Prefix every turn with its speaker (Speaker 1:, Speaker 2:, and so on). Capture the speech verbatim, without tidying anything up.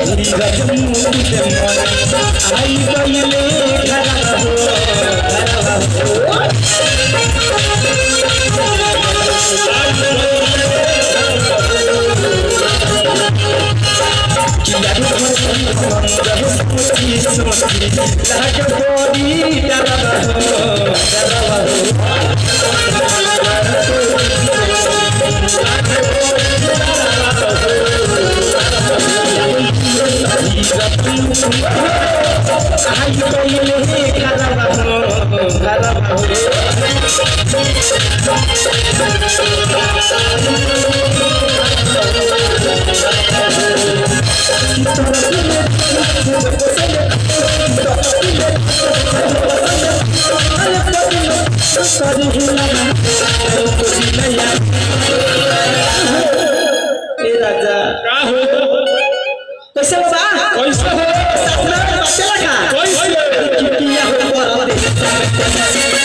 Speaker 1: धीरज मुकुट मन आई गईले घरवा हो घरवा हो लाज बोरी डरवा हो डरवा हो आई गईले घरवा हो घरवा राजा का हो कैसे बा कैसे हो सपना में बच्चा लगा कैसे किया हो